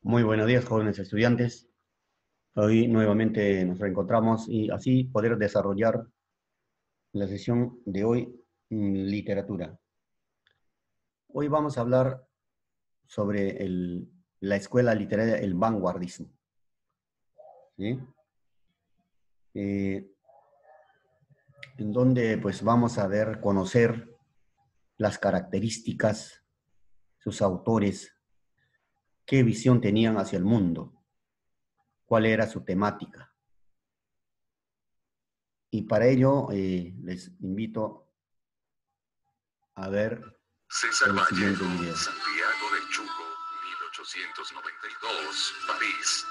Muy buenos días, jóvenes estudiantes. Hoy nuevamente nos reencontramos y así poder desarrollar la sesión de hoy, literatura. Hoy vamos a hablar sobre la escuela literaria, el vanguardismo. ¿Sí? Eh, en donde pues vamos a conocer las características, sus autores, qué visión tenían hacia el mundo, cuál era su temática. Y para ello les invito a ver César el siguiente Vallejo, video. Santiago del Chuco, 1892, París,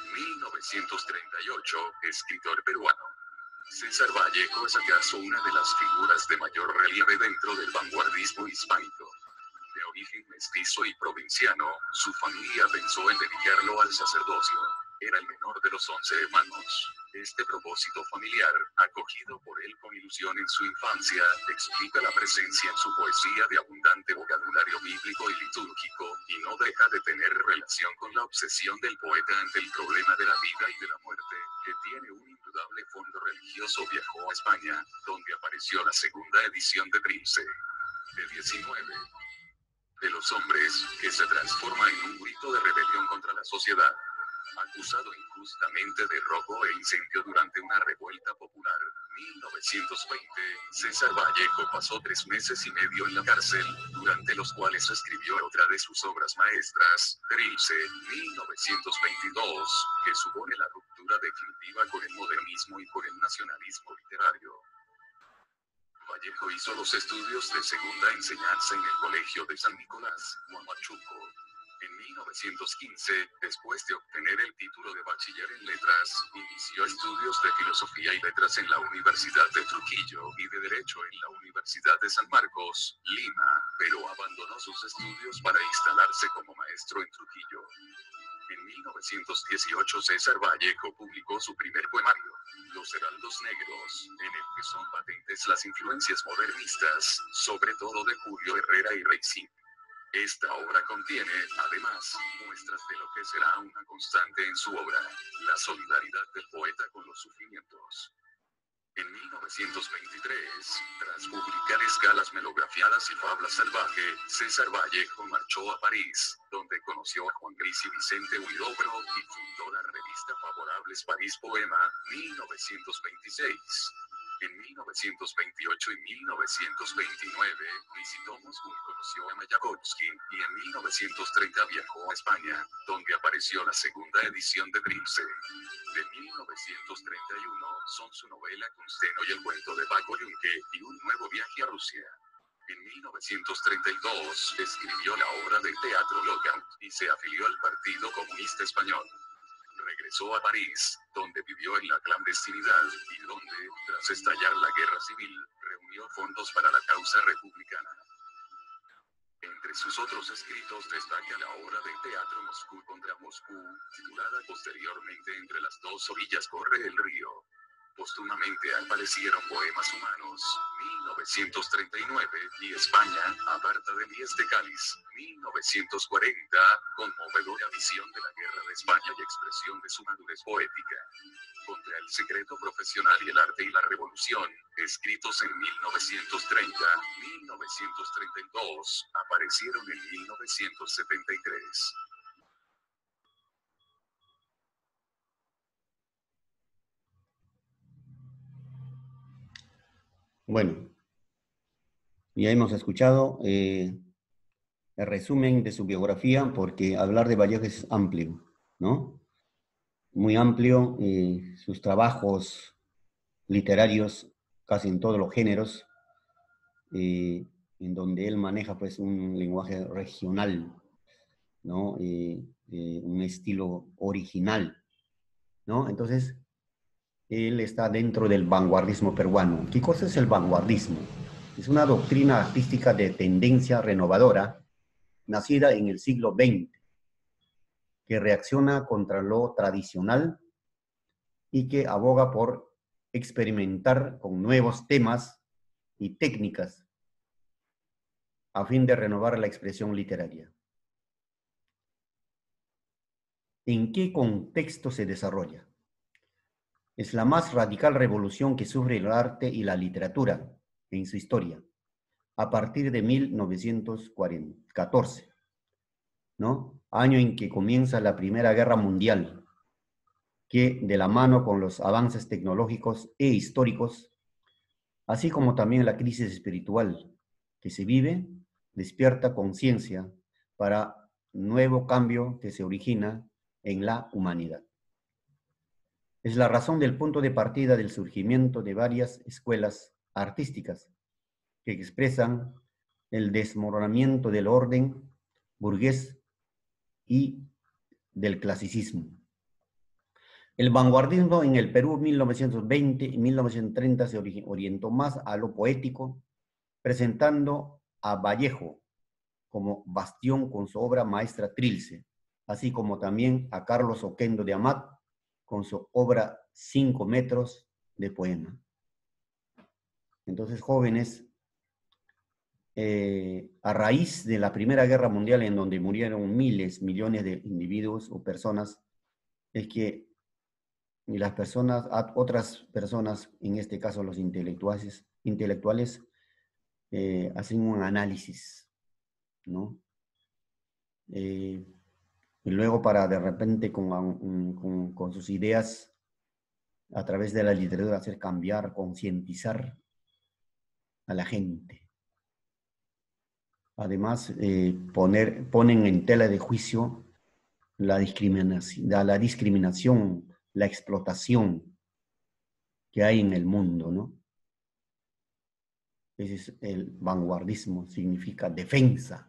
1938, escritor peruano. César Vallejo es acaso una de las figuras de mayor relieve dentro del vanguardismo hispánico. De origen mestizo y provinciano, su familia pensó en dedicarlo al sacerdocio. Era el menor de los 11 hermanos. Este propósito familiar, acogido por él con ilusión en su infancia, explica la presencia en su poesía de abundante vocabulario bíblico y litúrgico, y no deja de tener relación con la obsesión del poeta ante el problema de la vida y de la muerte, que tiene un indudable fondo religioso. Viajó a España, donde apareció la segunda edición de Trilce. De 19 de los hombres, que se transforma en un grito de rebelión contra la sociedad. Acusado injustamente de robo e incendio durante una revuelta popular, 1920, César Vallejo pasó 3 meses y medio en la cárcel, durante los cuales escribió otra de sus obras maestras, Trilce, 1922, que supone la ruptura definitiva con el modernismo y con el nacionalismo literario. Vallejo hizo los estudios de segunda enseñanza en el Colegio de San Nicolás, Huamachuco. En 1915, después de obtener el título de bachiller en letras, inició estudios de filosofía y letras en la Universidad de Trujillo y de Derecho en la Universidad de San Marcos, Lima, pero abandonó sus estudios para instalarse como maestro en Trujillo. En 1918 César Vallejo publicó su primer poemario, Los Heraldos Negros, en el que son patentes las influencias modernistas, sobre todo de Julio Herrera y Racine. Esta obra contiene, además, muestras de lo que será una constante en su obra, la solidaridad del poeta con los sufrimientos. En 1923, tras publicar escalas melografiadas y fabla salvaje, César Vallejo marchó a París, donde conoció a Juan Gris y Vicente Huidobro, y fundó la revista Favorables París Poema, 1926. En 1928 y 1929, visitó Moscú y conoció a Mayakovsky, y en 1930 viajó a España, donde apareció la segunda edición de Trilce. De 1931 son su novela Kunsteno y el cuento de Paco Yunque, y Un nuevo viaje a Rusia. En 1932 escribió la obra de teatro Lockout, y se afilió al Partido Comunista Español. Regresó a París, donde vivió en la clandestinidad, y donde, tras estallar la guerra civil, reunió fondos para la causa republicana. Entre sus otros escritos destaca la obra de teatro Moscú contra Moscú, titulada posteriormente Entre las dos orillas corre el río. Póstumamente aparecieron Poemas humanos, 1939, y España, aparta de Mies de Cáliz, 1940, conmovedora visión de la guerra de España y expresión de su madurez poética. Contra el secreto profesional y el arte y la revolución, escritos en 1930, 1932, aparecieron en 1973. Bueno, ya hemos escuchado el resumen de su biografía, porque hablar de Vallejo es amplio, ¿no? Muy amplio, sus trabajos literarios casi en todos los géneros, en donde él maneja pues un lenguaje regional, ¿no? Un estilo original, ¿no? Entonces, él está dentro del vanguardismo peruano. ¿Qué cosa es el vanguardismo? Es una doctrina artística de tendencia renovadora, nacida en el siglo XX, que reacciona contra lo tradicional y que aboga por experimentar con nuevos temas y técnicas a fin de renovar la expresión literaria. ¿En qué contexto se desarrolla? Es la más radical revolución que sufre el arte y la literatura en su historia, a partir de 1914, ¿no? Año en que comienza la Primera Guerra Mundial, que de la mano con los avances tecnológicos e históricos, así como también la crisis espiritual que se vive, despierta conciencia para nuevo cambio que se origina en la humanidad. Es la razón del punto de partida del surgimiento de varias escuelas artísticas que expresan el desmoronamiento del orden burgués y del clasicismo. El vanguardismo en el Perú 1920 y 1930 se orientó más a lo poético, presentando a Vallejo como bastión con su obra maestra Trilce, así como también a Carlos Oquendo de Amat con su obra 5 metros de poema. Entonces, jóvenes, a raíz de la Primera Guerra Mundial, en donde murieron miles, millones de individuos o personas, es que las personas, otras personas, en este caso los intelectuales hacen un análisis, ¿no? Y luego para de repente con sus ideas, a través de la literatura, hacer cambiar, concientizar a la gente. Además, ponen en tela de juicio la discriminación, la explotación que hay en el mundo, ¿no? Ese es el vanguardismo, significa defensa.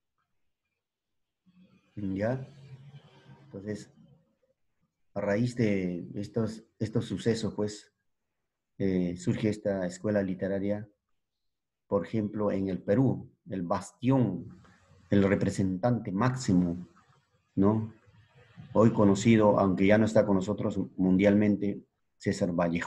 ¿Ya? Entonces, a raíz de estos sucesos, pues, surge esta escuela literaria, por ejemplo, en el Perú, el bastión, el representante máximo, ¿no? Hoy conocido, aunque ya no está con nosotros mundialmente, César Vallejo,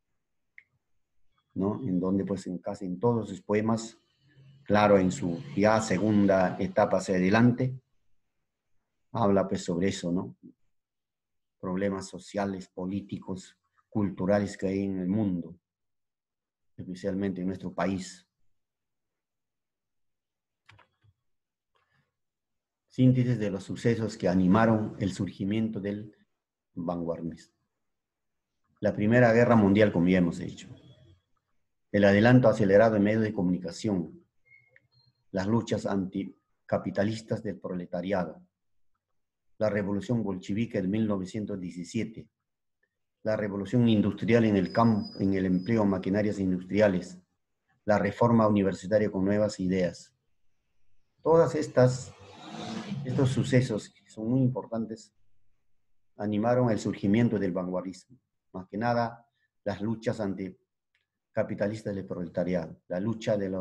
¿no? En donde, pues, casi en todos sus poemas, claro, en su ya segunda etapa hacia adelante, habla, pues, sobre eso, ¿no? Problemas sociales, políticos, culturales que hay en el mundo, especialmente en nuestro país. Síntesis de los sucesos que animaron el surgimiento del vanguardismo. La Primera Guerra Mundial, como ya hemos dicho. El adelanto acelerado en medios de comunicación. Las luchas anticapitalistas del proletariado. La Revolución Bolchevique de 1917. La Revolución Industrial en el campo, en el empleo de maquinarias industriales. La Reforma Universitaria con nuevas ideas. Todas estos sucesos, que son muy importantes, animaron el surgimiento del vanguardismo. Más que nada, las luchas anticapitalistas del proletariado, la lucha del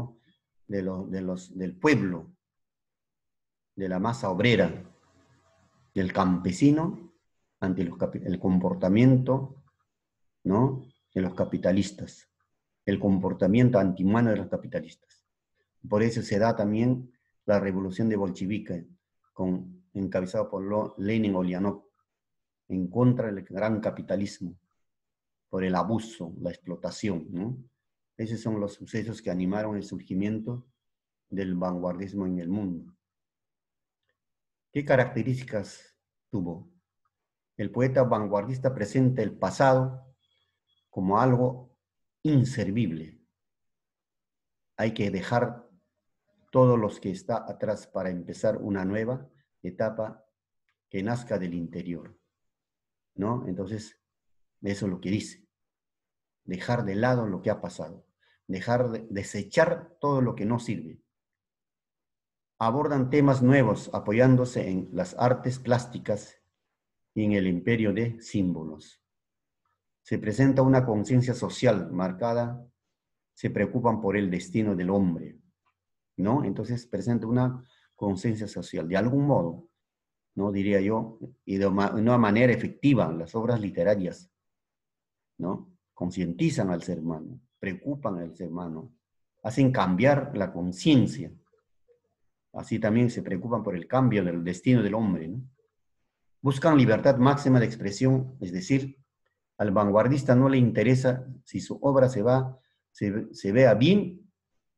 pueblo, de la masa obrera, del campesino, ante el comportamiento, ¿no?, de los capitalistas, el comportamiento antihumano de los capitalistas. Por eso se da también la revolución de bolchevique, encabezada por Lenin Ulyanov, en contra del gran capitalismo, por el abuso, la explotación, ¿no? Esos son los sucesos que animaron el surgimiento del vanguardismo en el mundo. ¿Qué características tuvo? El poeta vanguardista presenta el pasado como algo inservible. Hay que dejar todos los que está atrás para empezar una nueva etapa que nazca del interior, ¿no? Entonces, eso es lo que dice. Dejar de lado lo que ha pasado. Desechar todo lo que no sirve. Abordan temas nuevos apoyándose en las artes plásticas y en el imperio de símbolos. Se presenta una conciencia social marcada, se preocupan por el destino del hombre, ¿no? Entonces presenta una conciencia social, de algún modo, ¿no?, diría yo, y de una manera efectiva, las obras literarias, ¿no?, concientizan al ser humano, preocupan al ser humano, hacen cambiar la conciencia. Así también se preocupan por el cambio del destino del hombre, ¿no? Buscan libertad máxima de expresión, es decir, al vanguardista no le interesa si su obra se vea bien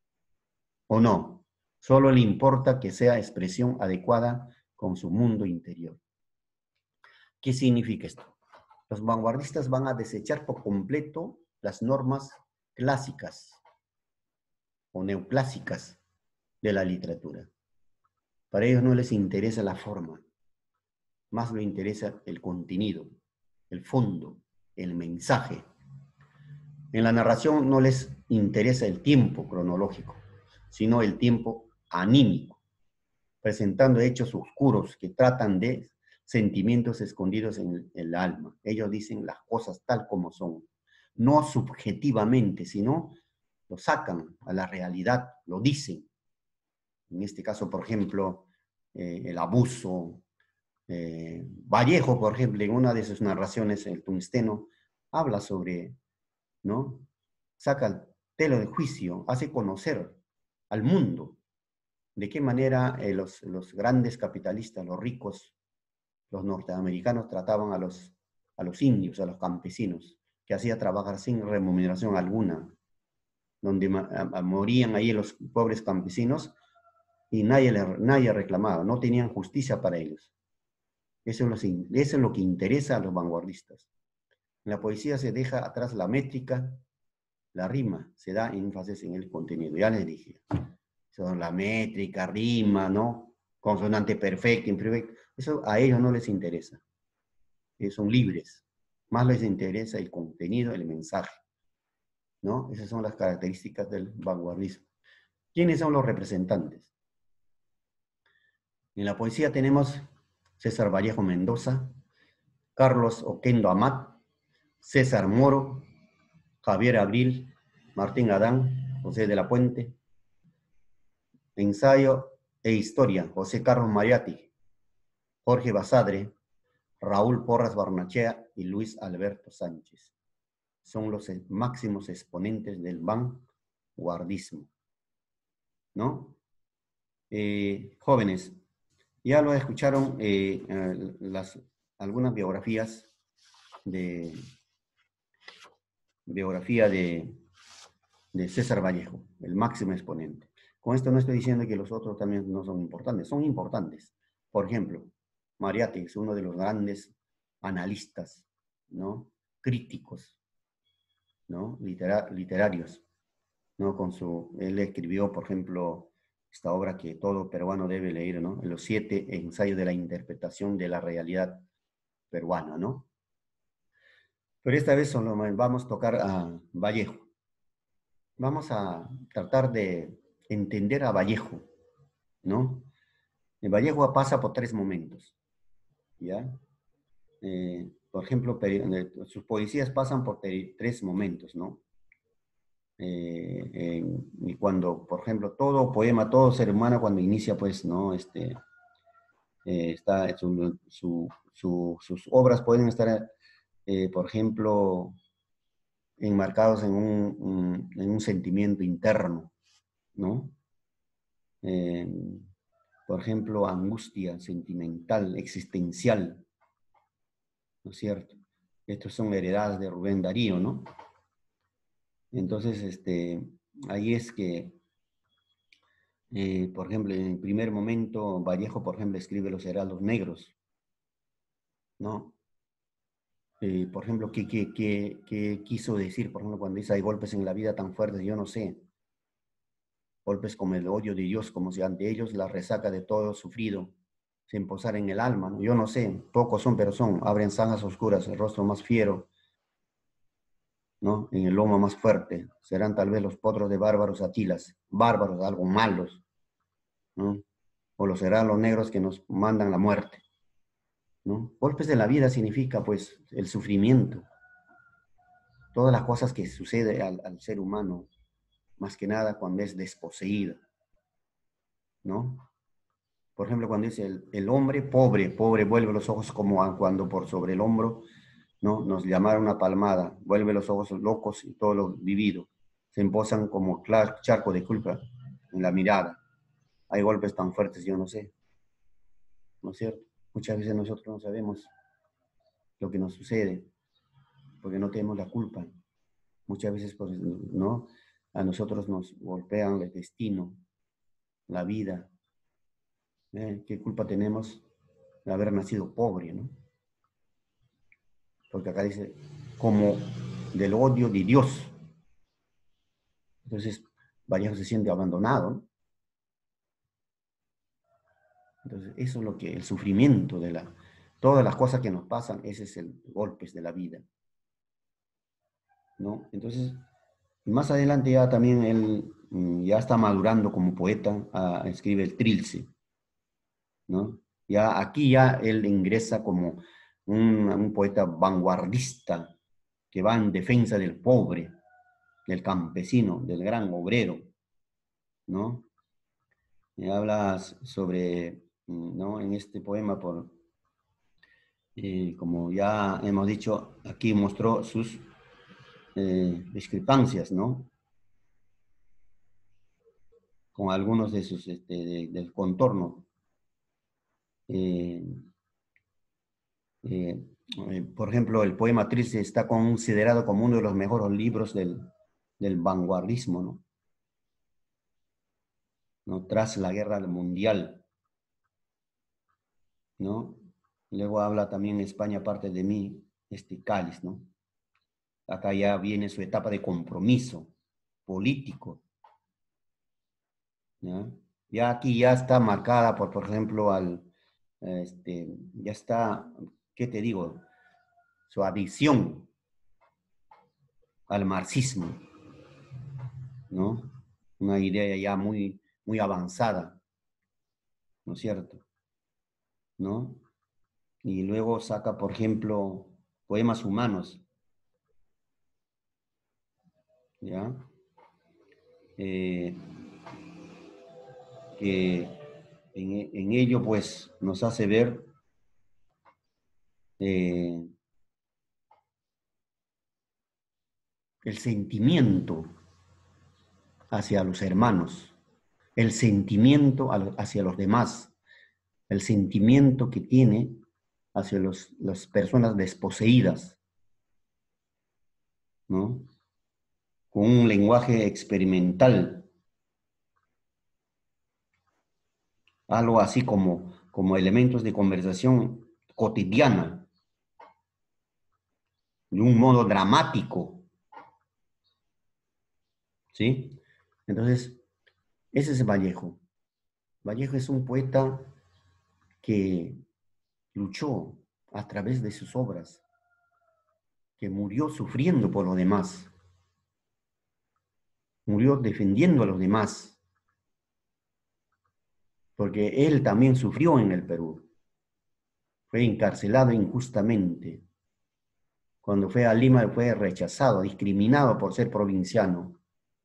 o no. Solo le importa que sea expresión adecuada con su mundo interior. ¿Qué significa esto? Los vanguardistas van a desechar por completo las normas clásicas o neoclásicas de la literatura. Para ellos no les interesa la forma, más les interesa el contenido, el fondo, el mensaje. En la narración no les interesa el tiempo cronológico, sino el tiempo anímico, presentando hechos oscuros que tratan de sentimientos escondidos en el alma. Ellos dicen las cosas tal como son, no subjetivamente, sino lo sacan a la realidad, lo dicen. En este caso, por ejemplo, el abuso. Vallejo, por ejemplo, en una de sus narraciones, El Tungsteno, habla sobre, ¿no? Saca el telo de juicio, hace conocer al mundo de qué manera los grandes capitalistas, los ricos, los norteamericanos trataban a los indios, a los campesinos, que hacía trabajar sin remuneración alguna, donde morían ahí los pobres campesinos y nadie reclamaba, no tenían justicia para ellos. Eso es lo que interesa a los vanguardistas. En la poesía se deja atrás la métrica, la rima, se da énfasis en el contenido. Ya les dije, son la métrica, rima, ¿no? Consonante perfecta, imperfecta. Eso a ellos no les interesa. Ellos son libres. Más les interesa el contenido, el mensaje, ¿no? Esas son las características del vanguardismo. ¿Quiénes son los representantes? En la poesía tenemos César Vallejo Mendoza, Carlos Oquendo Amat, César Moro, Javier Abril, Martín Adán, José de la Puente. Ensayo e historia, José Carlos Mariatti, Jorge Basadre, Raúl Porras Barnechea y Luis Alberto Sánchez. Son los máximos exponentes del vanguardismo, ¿no? Jóvenes, ya lo escucharon algunas biografías de César Vallejo, el máximo exponente. Con esto no estoy diciendo que los otros también no son importantes. Por ejemplo, Mariatti es uno de los grandes analistas, ¿no? Críticos, ¿no? Literarios, ¿no? Él escribió, por ejemplo, esta obra que todo peruano debe leer, ¿no? Los 7 ensayos de la interpretación de la realidad peruana, ¿no? Pero esta vez solo vamos a tocar a Vallejo. Vamos a tratar de entender a Vallejo, ¿no? Vallejo pasa por 3 momentos, ¿ya? Por ejemplo, sus poesías pasan por 3 momentos, ¿no? Y cuando, por ejemplo, todo poema, todo ser humano, cuando inicia, pues, ¿no? Sus obras pueden estar, por ejemplo, enmarcados en un sentimiento interno, ¿no? Por ejemplo, angustia sentimental, existencial, ¿no es cierto? Estos son heredadas de Rubén Darío, ¿no? Entonces, ahí es que, por ejemplo, en el primer momento, Vallejo, por ejemplo, escribe Los Heraldos Negros, ¿no? Por ejemplo, ¿qué quiso decir? Por ejemplo, cuando dice, hay golpes en la vida tan fuertes, yo no sé. Golpes como el odio de Dios, como si ante ellos la resaca de todo sufrido se emposara en el alma, ¿no? Yo no sé, pocos son, pero son, abren zanjas oscuras, el rostro más fiero, ¿no? En el lomo más fuerte, serán tal vez los potros de bárbaros Atilas, bárbaros, algo malos, ¿no? O lo serán los negros que nos mandan la muerte, ¿no? Golpes de la vida significa, pues, el sufrimiento, todas las cosas que sucede al ser humano, más que nada cuando es desposeído, ¿no? Por ejemplo, cuando dice el hombre pobre, vuelve los ojos como cuando por sobre el hombro, ¿no? Nos llamaron una palmada, vuelve los ojos locos y todo lo vivido. Se emposan como charco de culpa en la mirada. Hay golpes tan fuertes, yo no sé, ¿no es cierto? Muchas veces nosotros no sabemos lo que nos sucede, porque no tenemos la culpa. Muchas veces, pues, ¿no? A nosotros nos golpean el destino, la vida. ¿Qué culpa tenemos de haber nacido pobre, ¿no? Porque acá dice, como del odio de Dios. Entonces, Vallejo se siente abandonado, ¿no? Entonces, eso es lo que, el sufrimiento de todas las cosas que nos pasan, ese es el golpes de la vida, ¿no? Entonces, más adelante ya también él ya está madurando como poeta, escribe el Trilce, ¿no? Ya aquí ya él ingresa como un poeta vanguardista que va en defensa del pobre, del campesino, del gran obrero, ¿no? Y habla sobre, ¿no? En este poema, como ya hemos dicho, aquí mostró sus discrepancias, ¿no? Con algunos de sus, del contorno. Eh, eh, por ejemplo, el poema Triste está considerado como uno de los mejores libros del vanguardismo, ¿no? ¿No? Tras la guerra mundial, ¿no? Luego habla también España parte de mí, este Cáliz, ¿no? Acá ya viene su etapa de compromiso político, ¿ya? Ya aquí ya está marcada por ejemplo, ya está, ¿qué te digo? Su adicción al marxismo, ¿no? Una idea ya muy, muy avanzada, ¿no es cierto? ¿No? Y luego saca, por ejemplo, poemas humanos, ¿ya? Eh, que en ello, pues, nos hace ver eh, el sentimiento hacia los hermanos, el sentimiento hacia los demás, el sentimiento que tiene hacia las personas desposeídas, ¿no? Con un lenguaje experimental, algo así como elementos de conversación cotidiana, de un modo dramático, ¿sí? Entonces, ese es Vallejo. Vallejo es un poeta que luchó a través de sus obras, que murió sufriendo por los demás, murió defendiendo a los demás, porque él también sufrió en el Perú. Fue encarcelado injustamente. Cuando fue a Lima fue rechazado, discriminado por ser provinciano,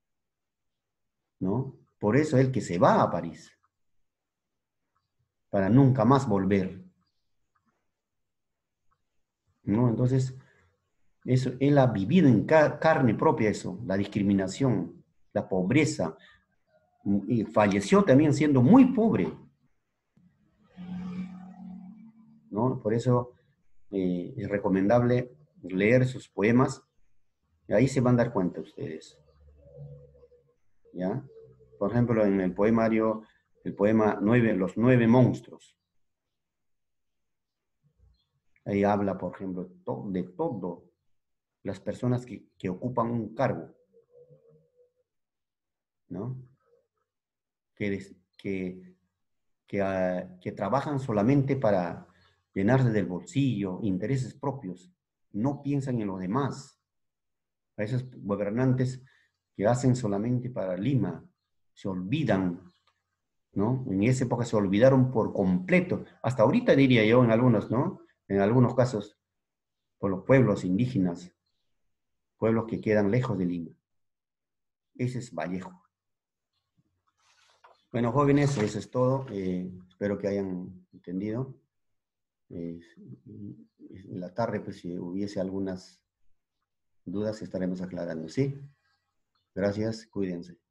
¿no? Por eso él que se va a París, para nunca más volver, ¿no? Entonces, eso, él ha vivido en carne propia eso, la discriminación, la pobreza, y falleció también siendo muy pobre, ¿no? Por eso es recomendable leer sus poemas, y ahí se van a dar cuenta ustedes, ¿ya? Por ejemplo, en el poemario, el poema Los 9 monstruos, ahí habla, por ejemplo, de todo las personas que ocupan un cargo, ¿no? Que, que trabajan solamente para llenarse del bolsillo, intereses propios, no piensan en los demás. A esos gobernantes que hacen solamente para Lima, se olvidan, ¿no? En esa época se olvidaron por completo, hasta ahorita diría yo en algunos, ¿no? En algunos casos, por los pueblos indígenas, pueblos que quedan lejos de Lima. Ese es Vallejo. Bueno, jóvenes, eso es todo. Espero que hayan entendido. En la tarde, pues si hubiese algunas dudas, estaremos aclarando, ¿sí? Gracias, cuídense.